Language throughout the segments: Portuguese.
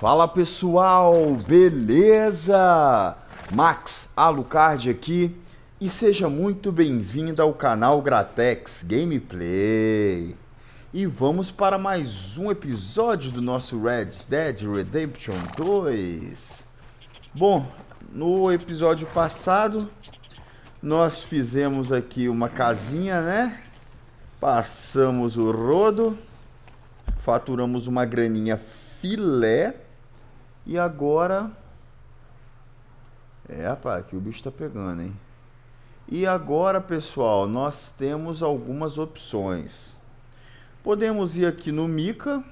Fala pessoal, beleza? Max Alucard aqui e seja muito bem-vindo ao canal Gratex Gameplay. E vamos para mais um episódio do nosso Red Dead Redemption 2. Bom, no episódio passado nós fizemos aqui uma casinha, né? Passamos o rodo, faturamos uma graninha filé. E agora... rapaz, aqui o bicho tá pegando, hein? E agora, pessoal, nós temos algumas opções. Podemos ir aqui no Mika.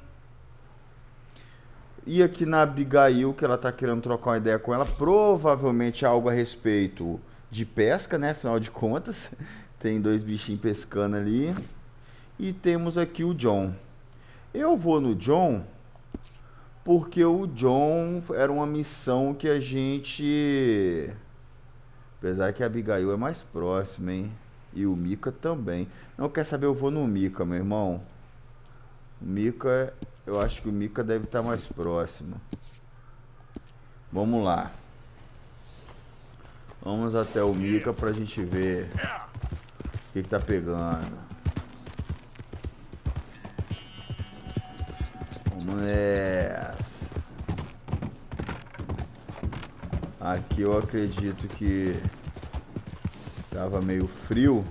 Ir aqui na Abigail, que ela tá querendo trocar uma ideia com ela. Provavelmente algo a respeito de pesca, né? Afinal de contas, tem dois bichinhos pescando ali. E temos aqui o John. Eu vou no John... porque o John era uma missão que a gente... Apesar que a Abigail é mais próxima, hein? E o Mika também. Não quer saber, eu vou no Mika, meu irmão. O Mika, eu acho que o Mika deve estar mais próximo. Vamos lá. Vamos até o Mika pra gente ver o que tá pegando. Vamos nessa. Aqui eu acredito que tava meio frio.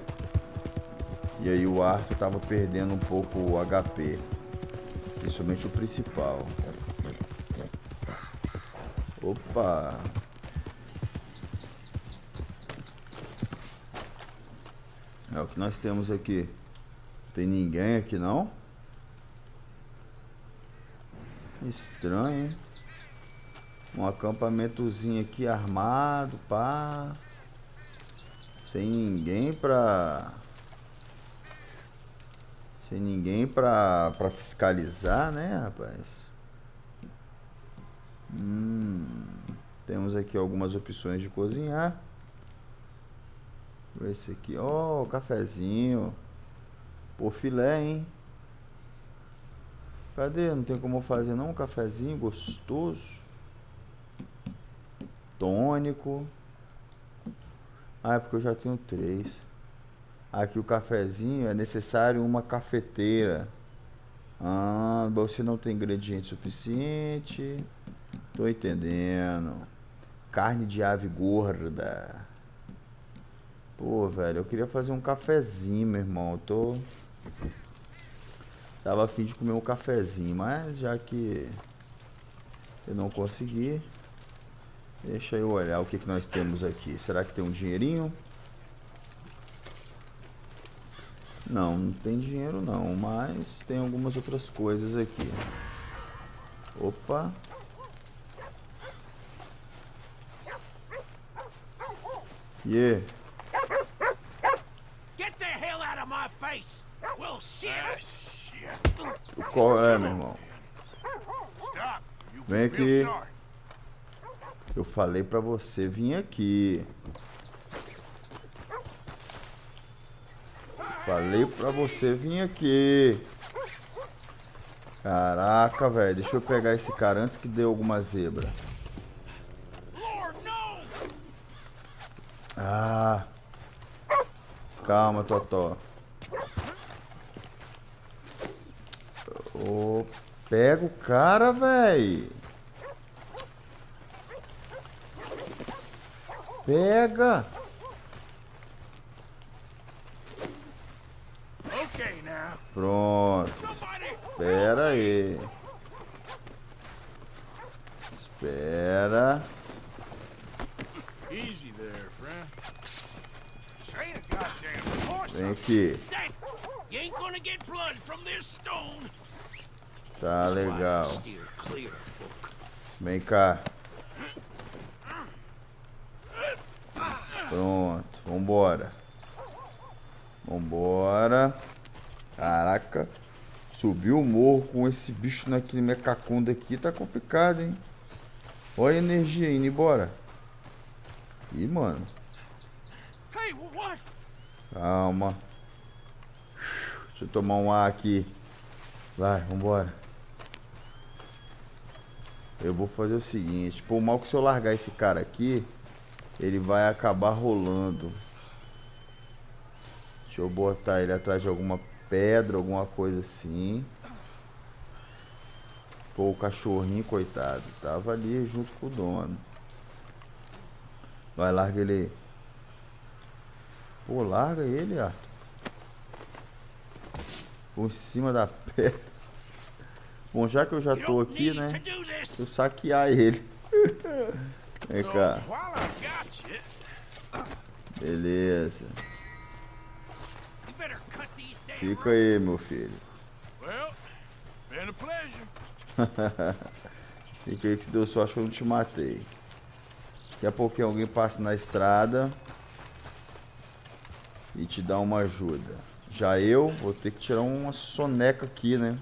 E aí o Arthur tava perdendo um pouco o HP. Principalmente o principal. Opa! É o que nós temos aqui. Não tem ninguém aqui não? Estranho, hein? Um acampamentozinho aqui armado, pá. Sem ninguém pra... Sem ninguém pra fiscalizar, né, rapaz? Temos aqui algumas opções de cozinhar. Esse aqui, ó, cafezinho. Pô, filé, hein? Cadê? Não tem como fazer não um cafezinho gostoso. Tônico. Ah, é porque eu já tenho 3. Aqui o cafezinho é necessário uma cafeteira. Ah, você não tem ingrediente suficiente. Tô entendendo. Carne de ave gorda. Pô, velho, eu queria fazer um cafezinho, meu irmão. Tava a fim de comer um cafezinho, mas já que eu não consegui, deixa eu olhar o que nós temos aqui. Será que tem um dinheirinho? Não, não tem dinheiro não, mas tem algumas outras coisas aqui. Opa. Yeah. Get the hell out of my face! Well, shit! Qual é, meu irmão? Vem aqui. Eu falei pra você vir aqui. Falei pra você vir aqui. Caraca, velho. Deixa eu pegar esse cara antes que dê alguma zebra. Ah. Calma, Totó. Oh, pega o cara, velho. Pega. Pronto. Espera aí. Espera. Vem aqui. Tá legal. Vem cá. Pronto, vambora. Vambora. Caraca. Subiu o morro com esse bicho naquele mecacunda aqui. Tá complicado, hein? Olha a energia indo embora. Ih, mano. Calma. Deixa eu tomar um ar aqui. Vai, vambora. Eu vou fazer o seguinte, por mal que se eu largar esse cara aqui, ele vai acabar rolando. Deixa eu botar ele atrás de alguma pedra, alguma coisa assim. Pô, o cachorrinho, coitado, tava ali junto com o dono. Vai, larga ele aí. Pô, larga ele, Arthur. Por cima da pedra. Bom, já que eu já You tô don't aqui, need né? to do this. Eu saquear ele. Vem So, cá. while I got you, Beleza. you better cut these damn Fica aí, meu filho. Well, been a pleasure. Fica aí que se deu sorte que eu não te matei. Daqui a pouquinho alguém passa na estrada e te dá uma ajuda. Já eu vou ter que tirar uma soneca aqui, né?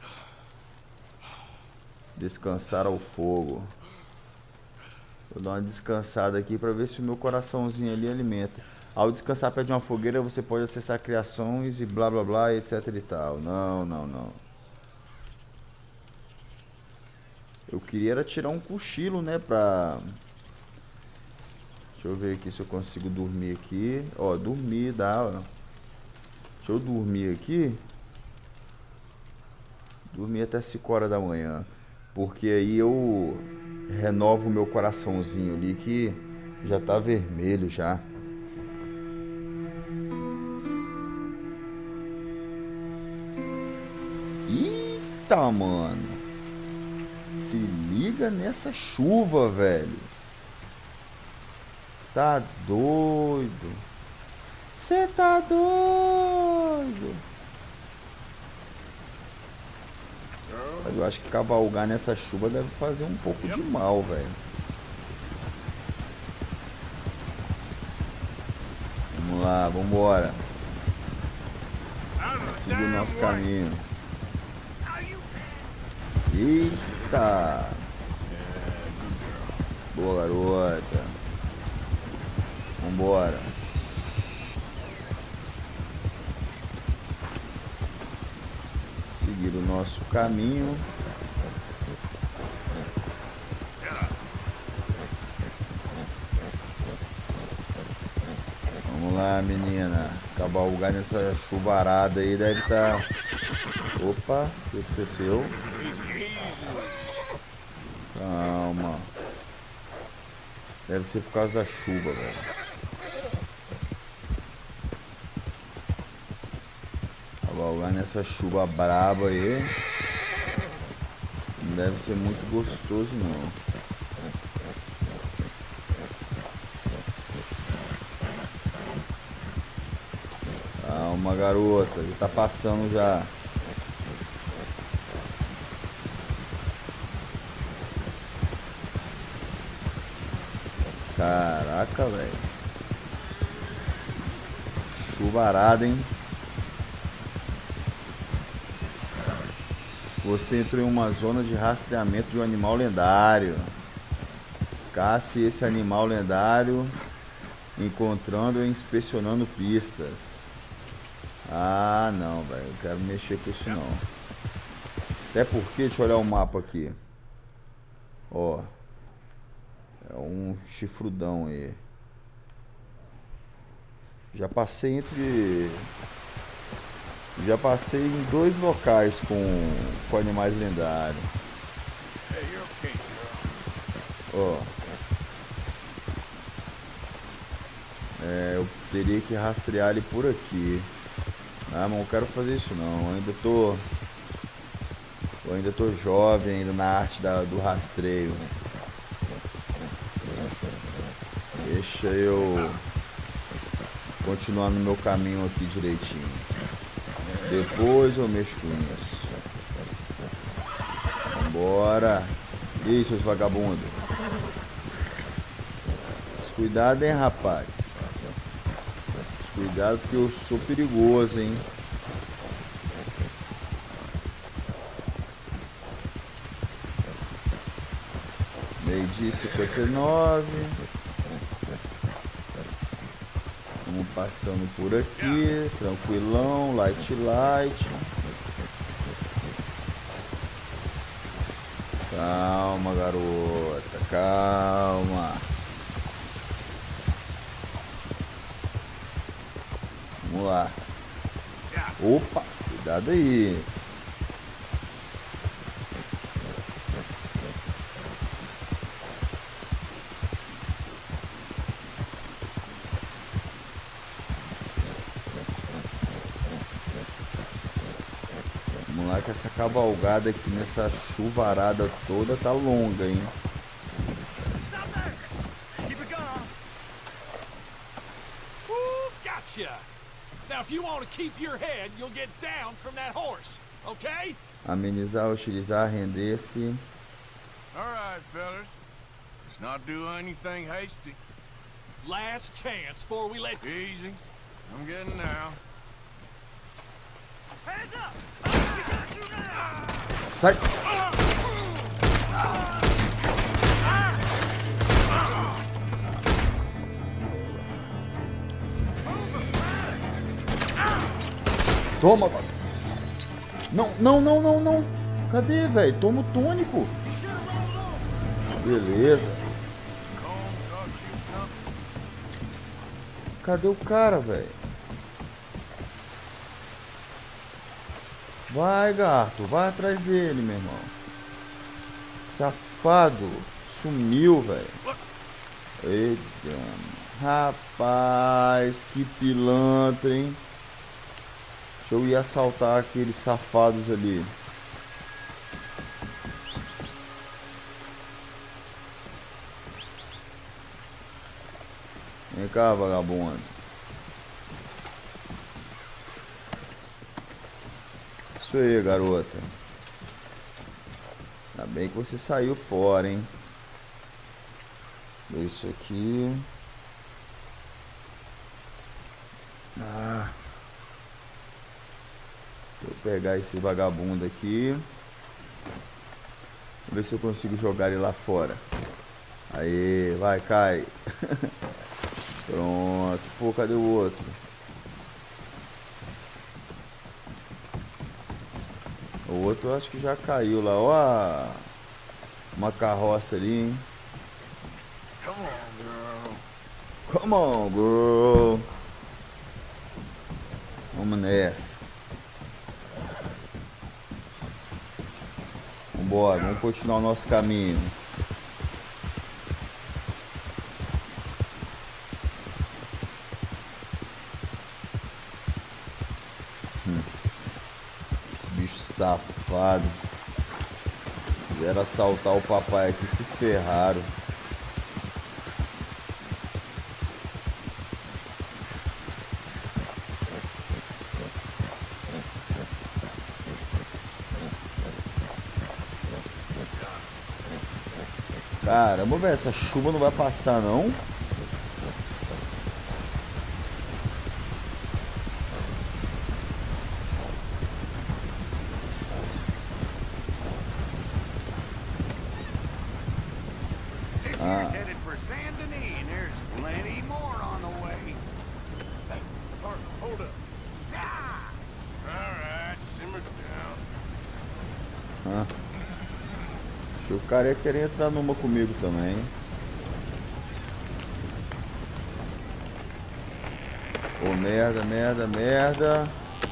Descansar ao fogo. Vou dar uma descansada aqui para ver se o meu coraçãozinho ali alimenta. Ao descansar perto de uma fogueira você pode acessar criações e blá blá blá, etc e tal. Não, não, não. Eu queria era tirar um cochilo, né, pra... Deixa eu ver aqui se eu consigo dormir aqui. Ó, dormir dá, ó. Deixa eu dormir aqui. Dormir até 5 horas da manhã. Porque aí eu renovo o meu coraçãozinho ali que já tá vermelho já. Eita, mano. Se liga nessa chuva, velho. Tá doido. Cê tá doido. Mas eu acho que cavalgar nessa chuva deve fazer um pouco de mal, velho. Vamos lá, vambora. Seguir o nosso caminho. Eita! Boa, garota. Vambora. Seguir o nosso caminho. Vamos lá, menina. Cavalgar nessa chuvarada aí deve estar... Opa, o que aconteceu? Calma. Deve ser por causa da chuva, velho. Cavalgar nessa chuva braba aí não deve ser muito gostoso, não. Calma, garota. Ele tá passando já. Caraca, velho. Chuvarada, hein? Você entrou em uma zona de rastreamento de um animal lendário. Caça esse animal lendário encontrando e inspecionando pistas. Ah, não, velho. Eu quero mexer com isso não. Até porque, deixa eu olhar o mapa aqui. Ó. É um chifrudão aí. Já passei em 2 locais com animais lendários. Hey, you're okay, girl. Ó. Eu teria que rastrear ele por aqui. Ah, mas não quero fazer isso não. Eu ainda tô jovem ainda na arte do rastreio. Deixa eu continuar no meu caminho aqui direitinho. Depois eu mexo com isso. Vambora. E aí, seus vagabundos? Mas cuidado, hein, rapaz. Mas cuidado porque eu sou perigoso, hein. Meio-dia 59. Vamos passando por aqui, tranquilão, light. Calma, garota, calma. Vamos lá. Opa, cuidado aí. Vamos lá que essa cavalgada aqui nessa chuvarada toda tá longa, hein? Gotcha. Now, if you want to keep your head, you'll get down from that horse, okay? Amenizar, utilizar, render-se. All right, fellas. Let's not do anything hasty. Last chance before we let... Easy. I'm getting down. Hands up! Sai! Toma! Não, não, não, não, não! Cadê, velho? Toma o tônico! Beleza. Cadê o cara, velho? Vai, gato. Vai atrás dele, meu irmão. Safado. Sumiu, velho. Ei, desgrama. Rapaz, que pilantra, hein? Deixa eu ir assaltar aqueles safados ali. Vem cá, vagabundo. Isso aí, garota. Ainda bem que você saiu fora, hein? Isso aqui. Deixa eu pegar esse vagabundo aqui. Vou ver se eu consigo jogar ele lá fora. Aí, vai, cai. Pronto. Pô, cadê o outro? O outro eu acho que já caiu lá. Ó, uma carroça ali, hein? Come on, girl. Vamos nessa. Vambora, vamos continuar o nosso caminho. Esse bicho safado. Quiseram assaltar o papai aqui, se ferraram. Caramba, velho, essa chuva não vai passar, não? O cara ia querer entrar numa comigo também. Ô, merda, merda, merda.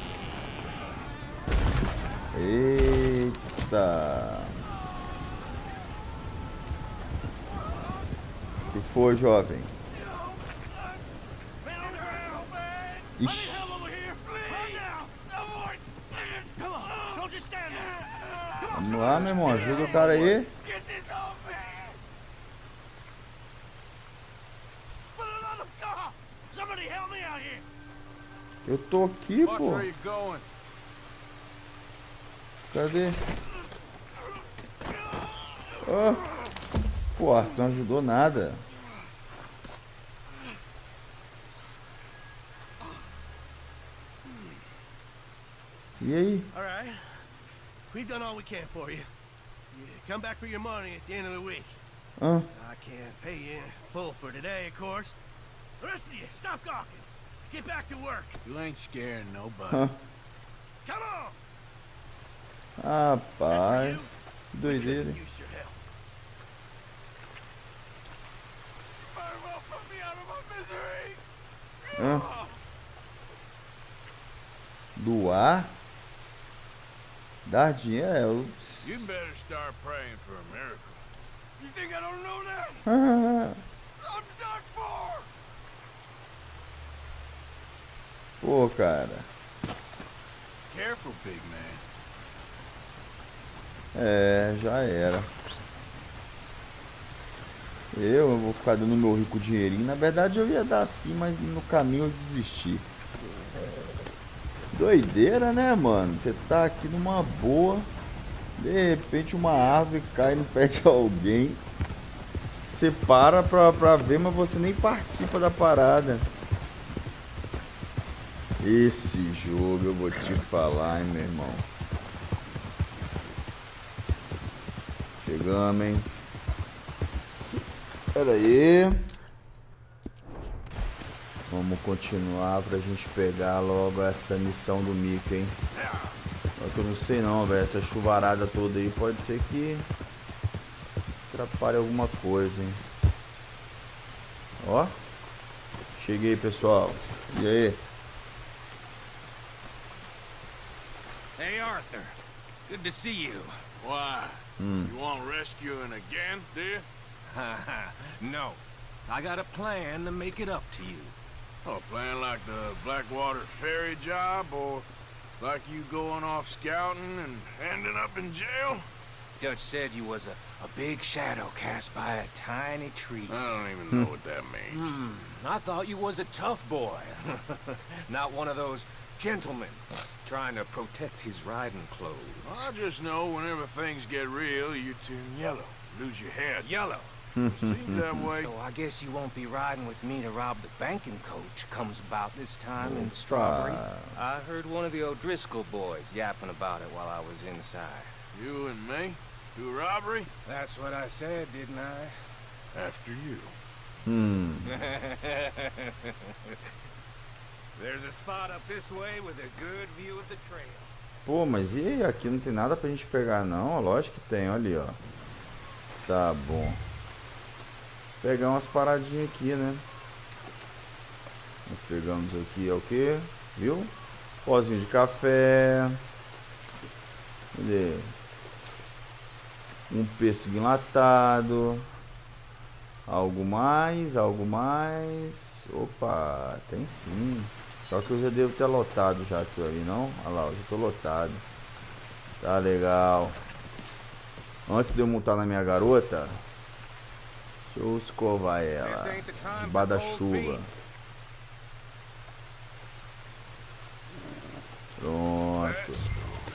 Eita. O que foi, jovem? Ixi. Vamos lá, meu irmão. Ajuda o cara aí. Eu tô aqui, pô. Cadê? Oh. Pô, Arthur não ajudou nada. E aí? Alright. We've done all we can for you. You come back for your money at the end of the week. I can't pay you in full for today, of course. The rest of you, stop gawking. Get back to work. You ain't scaring nobody. Come on! Rapaz, que doideira. Use your help. Hã? Doar? Dar dinheiro? You better start praying for a miracle. You think I don't know that? I'm done for! Pô, cara. Careful, big man. É, já era. Eu vou ficar dando meu rico dinheirinho. Na verdade eu ia dar sim, mas no caminho eu desisti. Doideira, né, mano? Você tá aqui numa boa. De repente uma árvore cai no pé de alguém. Você para pra ver, mas você nem participa da parada. Esse jogo eu vou te falar, hein, meu irmão. Chegamos, hein? Pera aí. Vamos continuar pra gente pegar logo essa missão do Mickey, hein? Só que eu não sei não, velho. Essa chuvarada toda aí pode ser que atrapalhe alguma coisa, hein? Ó. Cheguei, pessoal. E aí? Hey, Arthur. Good to see you. Why? You want rescuing again, do you? No. I got a plan to make it up to you. Oh, playing like the Blackwater ferry job, or like you going off scouting and ending up in jail? Dutch said you was a big shadow cast by a tiny tree. I don't even know what that means. I thought you was a tough boy. Not one of those gentlemen trying to protect his riding clothes. I just know whenever things get real, you turn yellow, lose your head. Yellow. Seems that way. So I guess you won't be riding with me to rob the banking coach comes about this time in the Strawberry. I heard one of the O'Driscoll boys yapping about it while I was inside. You and me? Do robbery? That's what I said, didn't I? After you. There's a spot up this way with a good view of the trail. Pô, mas e aí? Aqui não tem nada pra gente pegar não? Lógico que tem, olha ali, ó. Tá bom. Vou pegar umas paradinhas aqui, né? Nós pegamos aqui, é o que? Viu? Pozinho de café. Cadê? Um pêssego enlatado. Algo mais, algo mais. Opa, tem sim. Só que eu já devo ter lotado já aquilo ali, não? Olha lá, eu já tô lotado. Tá legal. Antes de eu montar na minha garota, deixa eu escovar ela debaixo da chuva. Pronto.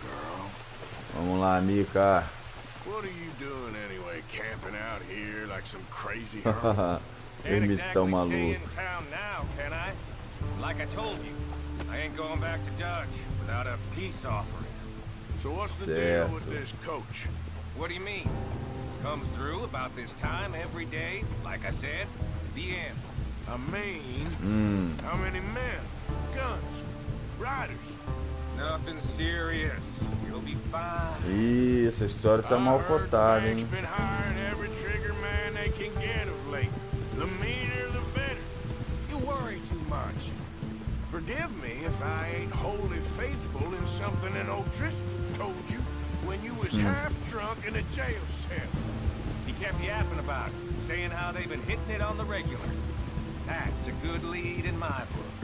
Vamos lá, Mika. What are you doing anyway, camping out here like some crazy hermit? Can't exactly stay maluco. in town now, can I? Like I told you, I ain't going back to Dutch without a peace offering. So what's the deal with this coach? What do you mean? Comes through about this time every day, like I said, the end. I mean, how many men, guns, riders? Nothing serious. You'll be fine. Ih, essa história tá mal cotada, hein? Been hiring every trigger man they can get of late. The meaner, the better. You worry too much. Forgive me if I ain't wholly faithful in something an O'Driscoll told you when you was half drunk in a jail cell. He kept yapping about it, saying how they've been hitting it on the regular. That's a good lead in my book.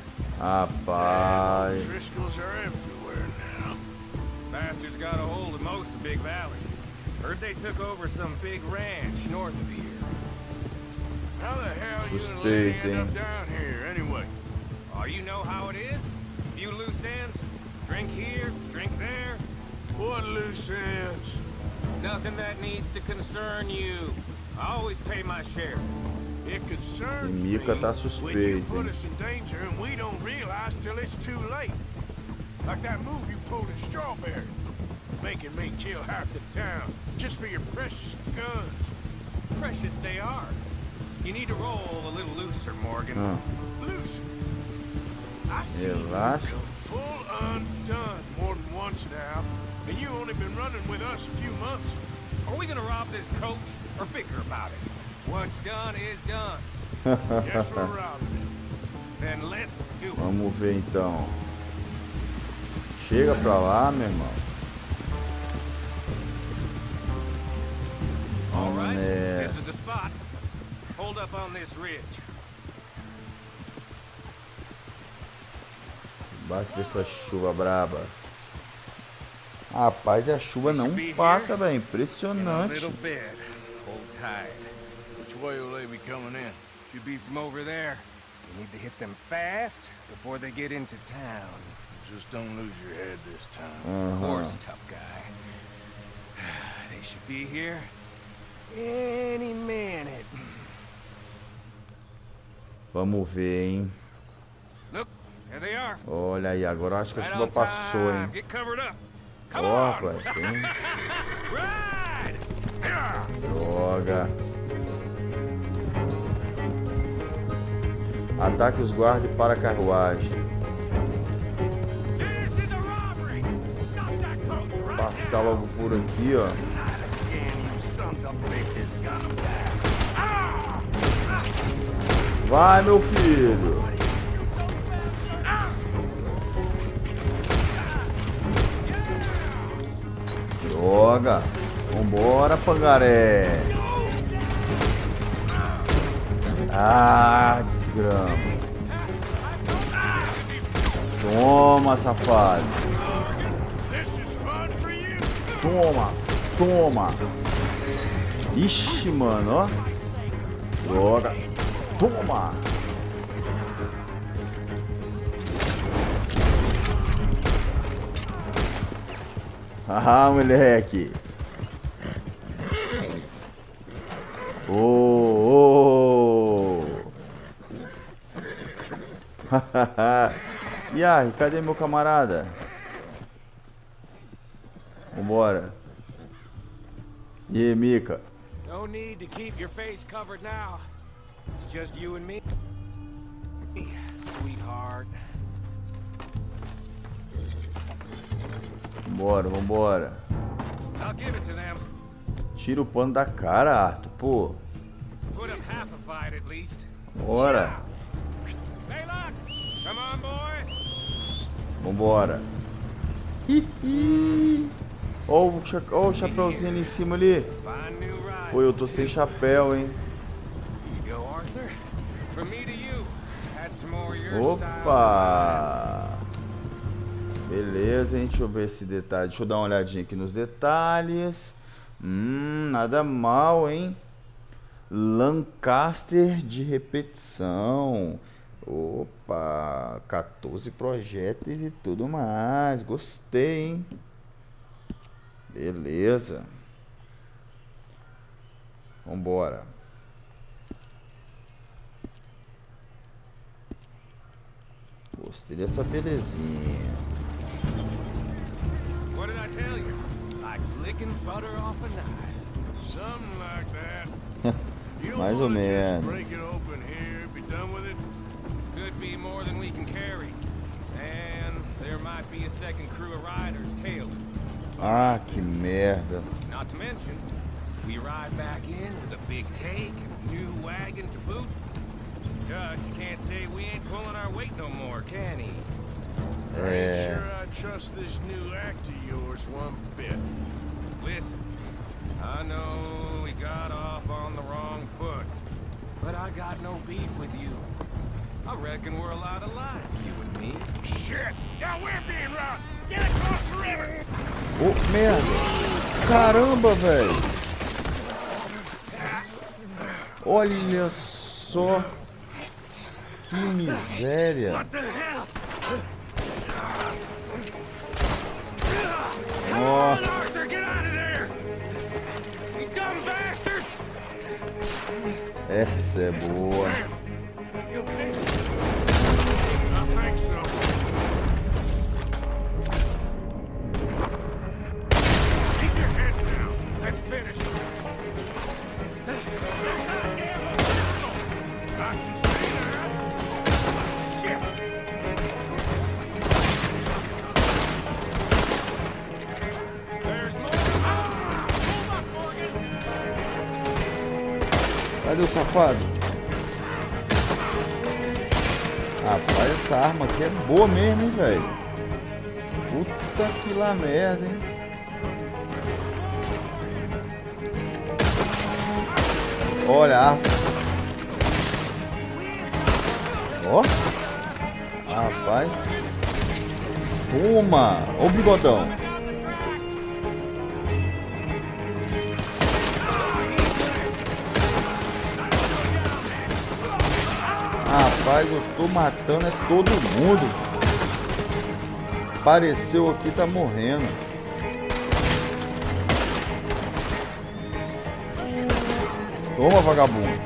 Rapaz. O'Driscolls are everywhere now. Bastards got a hold of most of Big Valley. Heard they took over some big ranch north of here. How the hell you and Lenny end up down here, anyway? Oh, you know how it is? Few loose ends. Drink here, drink there. What loose ends? Nothing that needs to concern you. I always pay my share. It concerns me Mika tá when you suspeito, put hein? us in danger and we don't realize till it's too late. Like that move you pulled in Strawberry. Making me kill half the town just for your precious guns. Precious they are. You need to roll a little looser, Morgan. Loose. I see you Relaxa. come full undone more than once now, and you only been running with us a few months. Are we gonna rob this coach or bicker about it? What's done is done. Guess we're robbing it. Then let's do it. Vamos ver então. Chega pra lá, meu irmão. All Vamos right, this nessa. is the spot. Hold up on this ridge. Basta dessa chuva braba. Rapaz, a chuva não passa, velho. In a Impressionante. little bit. Hold tight. Which way will they be coming in? Should be from over there. You need to hit them fast before they get into town. Just don't lose your head this time. Of course, tough guy. They should be here any minute. Vamos ver, hein. Look, there they are. Olha aí, agora eu acho que a Right chuva on passou, time. hein. Get covered up. Come Ó, on. rapaz, tem Ride. Yeah. droga. Ataque os guardas e para a carruagem. This is a robbery. Stop that coach right Passar logo por aqui, ó. Vai, meu filho. Droga. Vambora, pangaré. Ah, desgrama. Toma, safado. This is fun for you. Toma, toma. Ixi, mano, ó. Droga. Toma. Ah, moleque. Oh, oh. E aí, cadê meu camarada? Vambora. E aí, Mika? No need to keep your face covered now. It's just you and me, sweetheart. Vambora, vambora. I'll give it to them. Tira o pano da cara, Arthur, pô. Put up half a fight at least. Bora. Hey, look. Come on, boy. Vambora. Ó o chapéuzinho ali em cima ali. Find new ride. Pô, eu tô sem chapéu, hein. Here you go, Arthur. From me to you. Add some more of your style. Opa! Beleza, hein? Deixa eu ver esse detalhe. Deixa eu dar uma olhadinha aqui nos detalhes. Nada mal, hein? Lancaster de repetição. Opa! 14 projéteis e tudo mais. Gostei, hein? Beleza. Vambora. Gostei dessa belezinha. What did I tell you? Like licking butter off a knife. Something like that. You don't Mais ou wanna just menos. break it open here, be done with it? Could be more than we can carry. And there might be a second crew of riders tailing. Ah, que merda. Not to mention, we ride back in with a big take and a new wagon to boot. Judge can't say we ain't pulling our weight no more, can he? I ain't É. sure I trust this new act of yours one bit. Listen, I know we got off on the wrong foot. But I got no beef with you. I reckon we're a lot alike, you and me. Shit! Now we're being robbed! Get across the river! Ô, merda. Caramba, velho. Olha só. Que miséria. What the hell? Nossa. Arthur, get out of there! You dumb bastards! Essa é boa. You okay? I think so. Keep your head down. Let's finish. I can see that. Shit. There's more. Hold up, Morgan. Cadê o safado? Rapaz, essa arma aqui é boa mesmo, hein, velho? Puta que lá merda, hein? Olha a arma. Ó. Rapaz. Toma. Ó o bigodão. Rapaz, eu tô matando é todo mundo. Apareceu aqui, tá morrendo. Toma, vagabundo.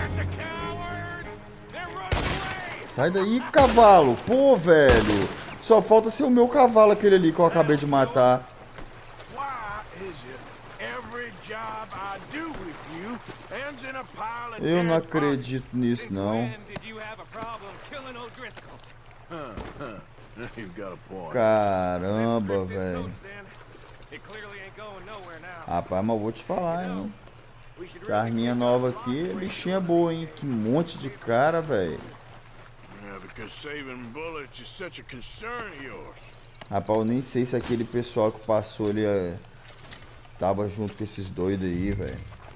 Sai daí, cavalo. Pô, velho. Só falta ser o meu cavalo, aquele ali que eu acabei de matar. Eu não acredito nisso, não. Caramba, velho. Rapaz, mas eu vou te falar, hein. Essa arminha nova aqui, bichinha boa, hein. Que monte de cara, velho. Rapaz, eu nem sei se aquele pessoal que passou ali tava junto com esses doidos aí, velho.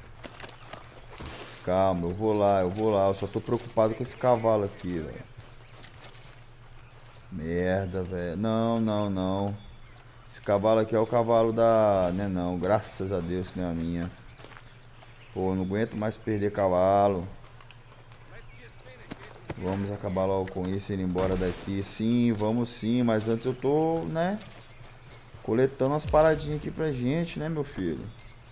Calma, eu vou lá. Eu só tô preocupado com esse cavalo aqui, velho. Merda, velho. Não. Esse cavalo aqui é o cavalo da... Né, não. Graças a Deus que não é a minha. Pô, não aguento mais perder cavalo. Vamos acabar logo com isso e ir embora daqui. Sim, vamos sim. Mas antes eu tô, né, coletando umas paradinhas aqui pra gente, né, meu filho?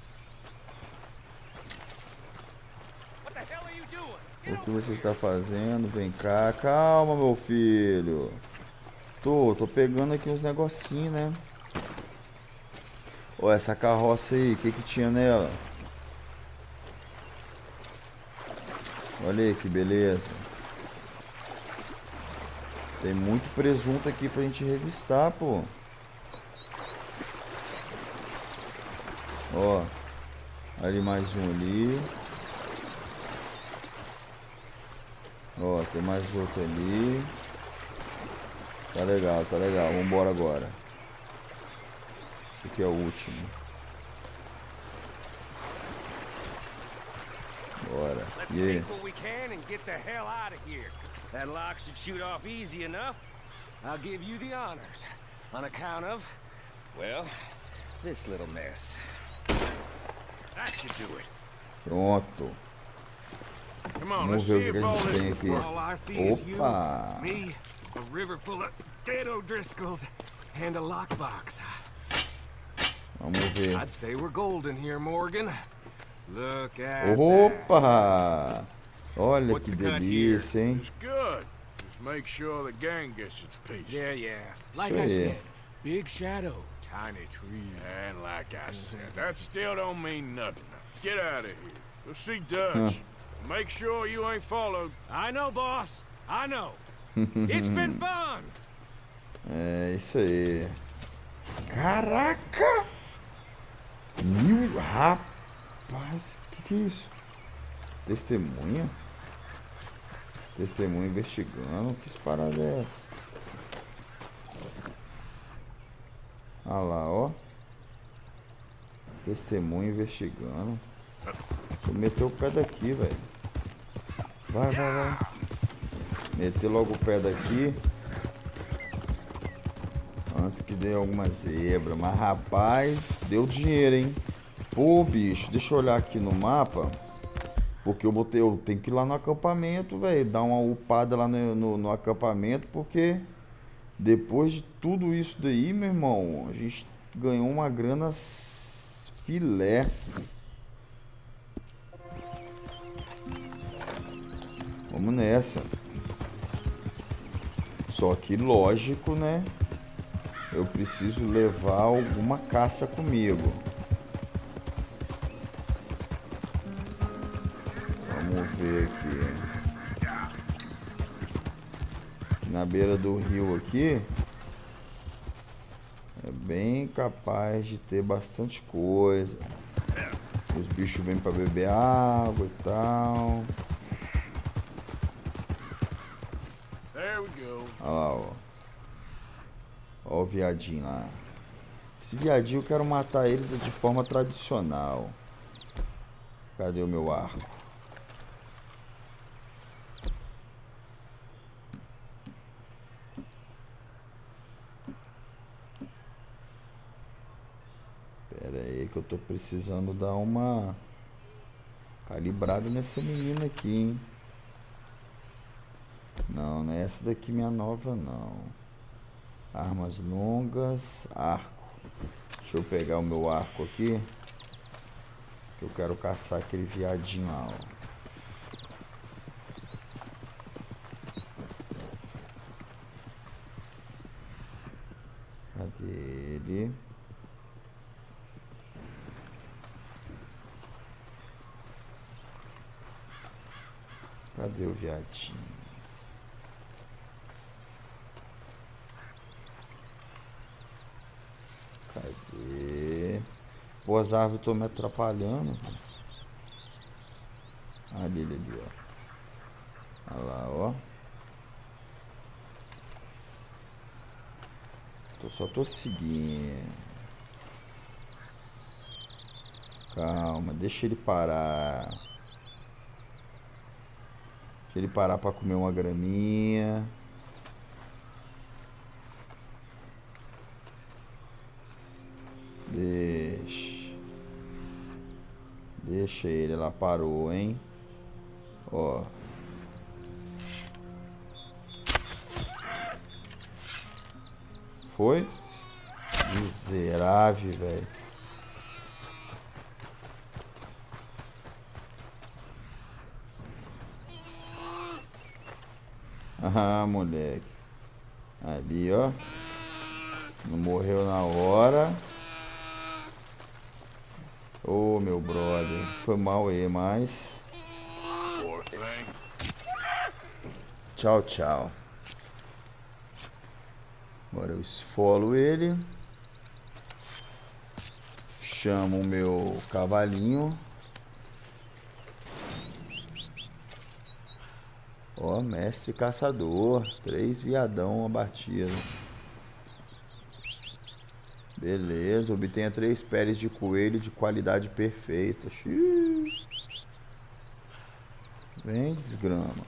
O que você está fazendo? Vem cá. Calma, meu filho. Tô pegando aqui uns negocinhos, né? Ó, essa carroça aí, o que tinha nela? Olha aí que beleza. Tem muito presunto aqui pra gente revistar, pô. Ó. Ali mais um ali. Ó, tem mais outro ali. Tá legal. Vambora agora. Esse aqui é o último. Bora. E aí? That lock should shoot off easy enough. I'll give you the honors. On account of, well, this little mess. That should do it. Pronto. Vamos ver o que a gente tem aqui. Opa! Me, a river full of dead O'Driscolls, and a lockbox. Vamos ver. I'd say we're golden here, Morgan. Look at Opa! Olha que delícia, hein? Make sure the gang gets its piece. Yeah. Like I said, big shadow, tiny tree. And like I said, that still don't mean nothing. Get out of here. Go see Dutch. Make sure you ain't followed. I know, boss. I know. It's been fun. É isso aí. Caraca! Rapaz, que é isso? Testemunha? Testemunha investigando. Que parada é essa? Ah lá, ó. Testemunha investigando. Vou meter o pé daqui, velho. Vai. Meter logo o pé daqui. Antes que dê alguma zebra. Mas rapaz, deu dinheiro, hein? Pô, bicho, deixa eu olhar aqui no mapa. Porque eu tenho que ir lá no acampamento, velho. Dar uma upada lá no acampamento. Porque depois de tudo isso daí, meu irmão, a gente ganhou uma grana filé. Vamos nessa. Só que lógico, né? Eu preciso levar alguma caça comigo. Vamos ver aqui. Na beira do rio aqui é bem capaz de ter bastante coisa. Os bichos vêm para beber água e tal. Olha lá, ó. Ó o viadinho lá. Esse viadinho eu quero matar eles de forma tradicional. Cadê o meu arco? Pera aí que eu tô precisando dar uma calibrada nessa menina aqui, hein? Não, não é essa daqui minha nova, não. Armas longas, arco. Deixa eu pegar o meu arco aqui. Que eu quero caçar aquele viadinho lá, ó. Cadê ele? Cadê o viadinho? Cadê? Pô, as árvores estão me atrapalhando. Ali, ó. Olha lá, ó. Só tô seguindo. Calma, deixa ele parar. Deixa ele parar pra comer uma graminha. Deixa ele, ela parou, hein? Ó. Foi? Miserável, velho. Ah, moleque. Ali, ó. Não morreu na hora. Ô, meu brother. Foi mal aí, mas... Tchau, tchau. Agora eu esfolo ele. Chamo o meu cavalinho. Ó, mestre caçador. 3 viadão abatido. Beleza, obtenha 3 peles de coelho de qualidade perfeita. Xiii. Vem, desgrama.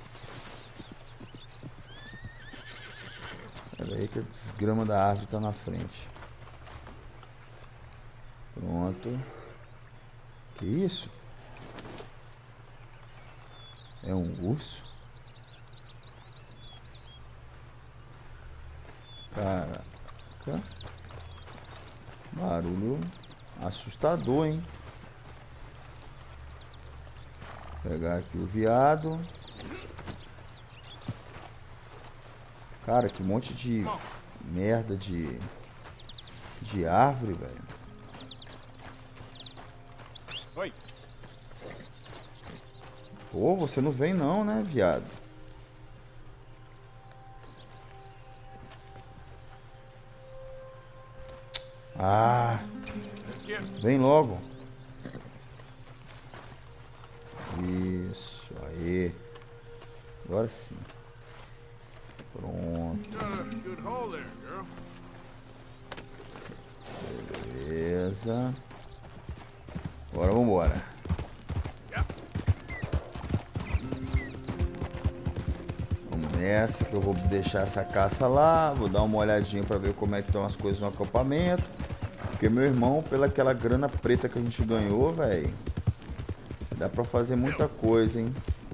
Pera aí que a desgrama da árvore tá na frente. Pronto. Que isso? É um urso? Caraca. Barulho assustador, hein? Vou pegar aqui o viado. Cara, que monte de merda de árvore, velho. Oi. Pô, você não vem não, né, viado? Ah, vem logo. Isso, aí. Agora sim. Pronto. Beleza. Agora vambora. Vamos nessa que eu vou deixar essa caça lá. Vou dar uma olhadinha pra ver como é que estão as coisas no acampamento. Porque meu irmão, pela aquela grana preta que a gente ganhou, velho, dá pra fazer muita coisa, hein?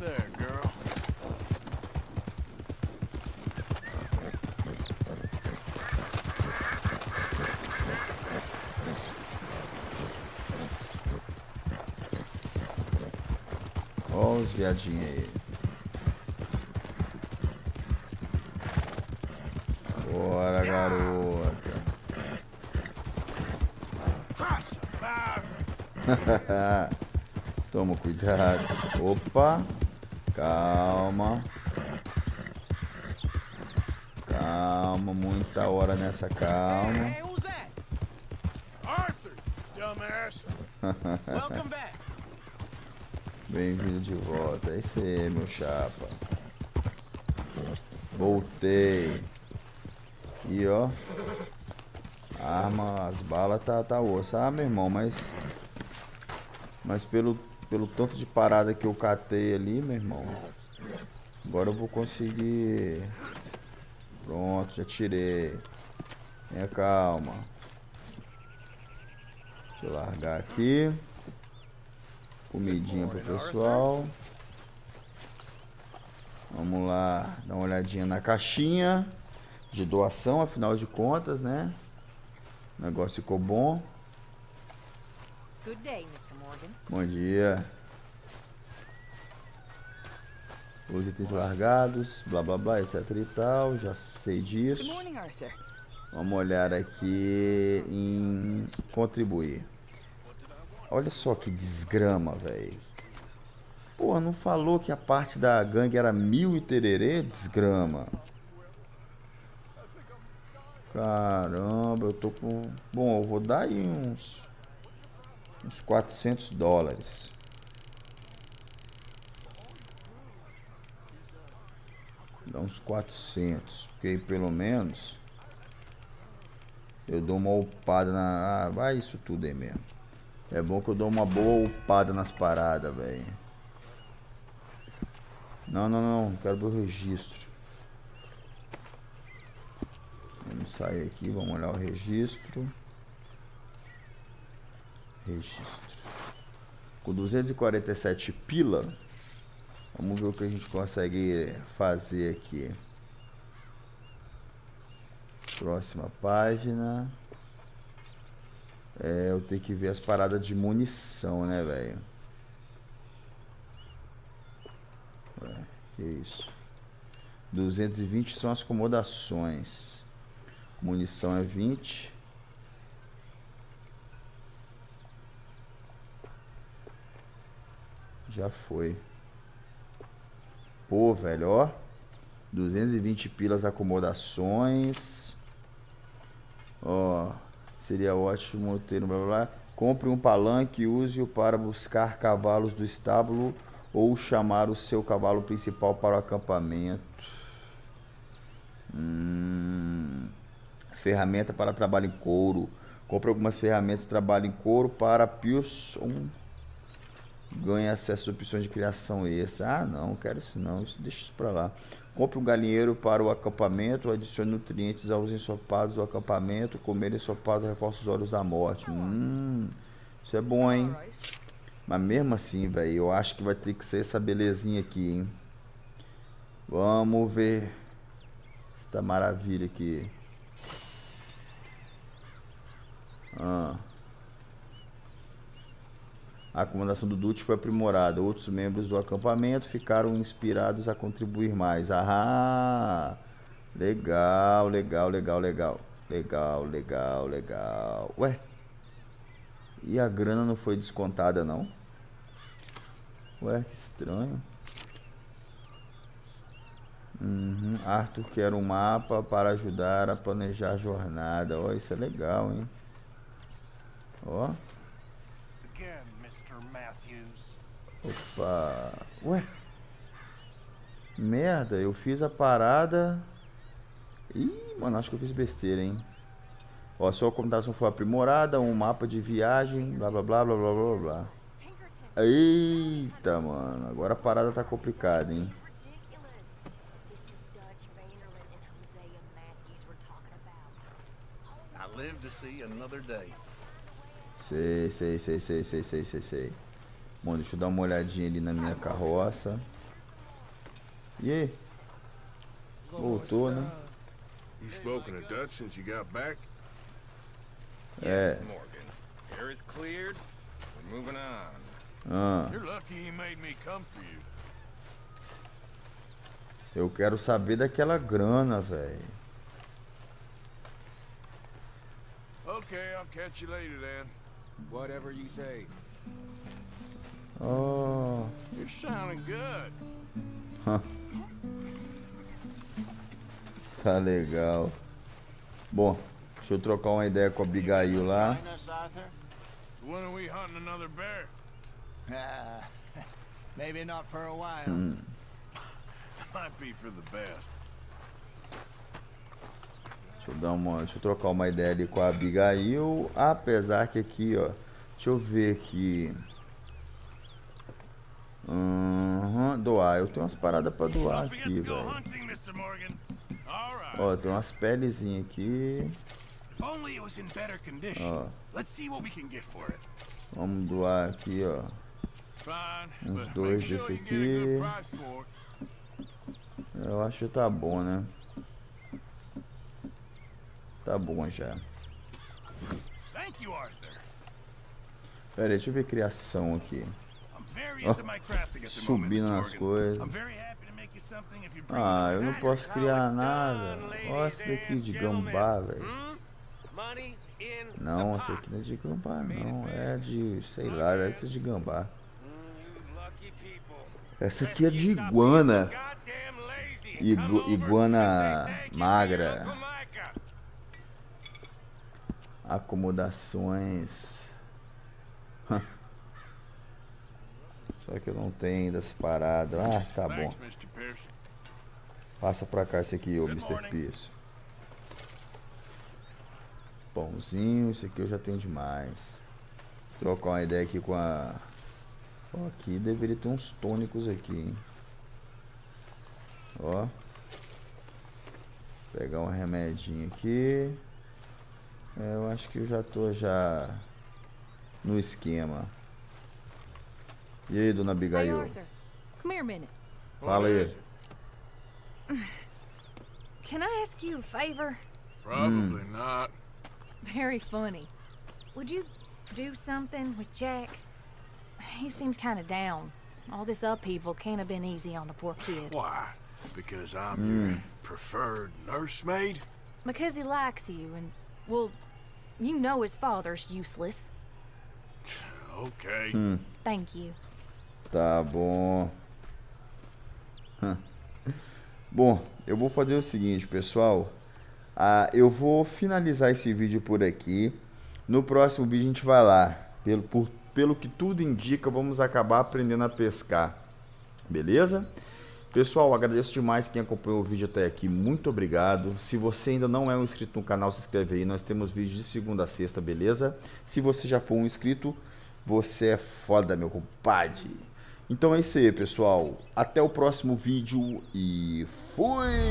Ó os viadinhos aí. Bora, garota. Toma cuidado. Opa. Calma. Calma. Muita hora nessa calma. Arthur, dumbass. Welcome back. Bem-vindo de volta. É isso aí, meu chapa. Voltei. E ó. A arma, as balas tá osso. Ah, meu irmão, mas pelo tanto de parada que eu catei ali, meu irmão. Agora eu vou conseguir. Pronto, já tirei. Tenha calma. Deixa eu largar aqui. Comidinha pro pessoal. Vamos lá, dar uma olhadinha na caixinha de doação, afinal de contas, né? O negócio ficou bom. Good day, Mr. Morgan. Bom dia. Os itens largados, blá blá blá, etc e tal. Já sei disso. Good morning, Arthur. Vamos olhar aqui em contribuir. Olha só que desgrama, velho. Pô, não falou que a parte da gangue era 1000 e tererê? Desgrama. Caramba, eu tô com... Bom, eu vou dar aí uns $400. Dá uns 400. Porque aí pelo menos eu dou uma upada na... Ah, vai isso tudo aí mesmo. É bom que eu dou uma boa upada nas paradas, velho. Não. Quero ver o registro. Vamos sair aqui, vamos olhar o registro. Com 247 pila. Vamos ver o que a gente consegue fazer aqui. Próxima página. Eu tenho que ver as paradas de munição, né, velho? Que isso? 220 são as acomodações. Munição é 20. Já foi. Pô, velho, ó. 220 pilas acomodações. Ó, seria ótimo ter um blá blá blá. Compre um palanque e use-o para buscar cavalos do estábulo ou chamar o seu cavalo principal para o acampamento. Ferramenta para trabalho em couro. Compre algumas ferramentas de trabalho em couro para Pearson. Ganhe acesso a opções de criação extra. Ah, não quero isso não. Deixa isso pra lá. Compre um galinheiro para o acampamento. Adicione nutrientes aos ensopados do acampamento. Comer ensopado reforça os olhos da morte. Isso é bom, hein? Mas mesmo assim, velho, eu acho que vai ter que ser essa belezinha aqui, hein? Vamos ver esta maravilha aqui. A acomodação do Dutch foi aprimorada. Outros membros do acampamento ficaram inspirados a contribuir mais. Ah, legal. Ué? E a grana não foi descontada, não? Ué, que estranho. Arthur quer um mapa para ajudar a planejar a jornada. Ó, isso é legal, hein? Ó. Opa. Ué. Merda, eu fiz a parada. Ih, mano, acho que eu fiz besteira, hein? Ó, sua computação foi aprimorada, um mapa de viagem, blá blá blá blá blá blá blá. Eita, mano, agora a parada tá complicada, hein? Sei. Bom, deixa eu dar uma olhadinha ali na minha carroça. E aí? Voltou, né? You spoken to Dutch since you got back? Yes, Morgan. Air is cleared. We're moving on. You're lucky he made me come for you. Eu quero saber daquela grana, velho. Okay, I'll catch you later then. Whatever you say. Oh. You're sounding good. Tá legal. Bom, deixa eu trocar uma ideia com a Abigail lá. When are we hunting another bear? Maybe not for a while. Might be for the best. Deixa eu trocar uma ideia ali com a Abigail. Apesar que aqui, ó. Deixa eu ver aqui. Doar. Eu tenho umas paradas pra doar aqui, velho. Ó, tem umas pelezinhas aqui. Ó. Vamos doar aqui, ó. Uns 2 desse aqui. Eu acho que tá bom, né? Tá bom já. Pera aí, deixa eu ver criação aqui. Ó, subindo nas coisas. Ah, eu não posso criar nada. Olha esse daqui de gambá, velho. Não, esse aqui não é de gambá, não. É de, sei lá, deve ser de gambá. Essa aqui é de iguana. Iguana magra. Acomodações. Só que eu não tenho ainda as paradas. Ah, tá bom. Passa pra cá esse aqui, ô Mr. Pierce. Pãozinho, esse aqui eu já tenho demais. Trocar uma ideia aqui com a... Ó, aqui deveria ter uns tônicos aqui, hein? Ó. Pegar um remedinho aqui. Eu acho que eu já tô no esquema. E aí, dona Abigail? Hey, Arthur. Come here a minute. Fala aí. Can I ask you a favor? Probably not. Very funny. Would you do something with Jack? He seems kind of down. All this upheaval can't have been easy on the poor kid. Why? Because I'm your preferred nursemaid? Because he likes you and, well, you know his father's useless. Okay. Thank you. Tá bom. Bom, eu vou fazer o seguinte, pessoal. Eu vou finalizar esse vídeo por aqui. No próximo vídeo a gente vai lá. Pelo que tudo indica, vamos acabar aprendendo a pescar. Beleza? Pessoal, agradeço demais quem acompanhou o vídeo até aqui. Muito obrigado. Se você ainda não é um inscrito no canal, se inscreve aí. Nós temos vídeos de segunda a sexta, beleza? Se você já for um inscrito, você é foda, meu compadre. Então é isso aí, pessoal. Até o próximo vídeo e fui!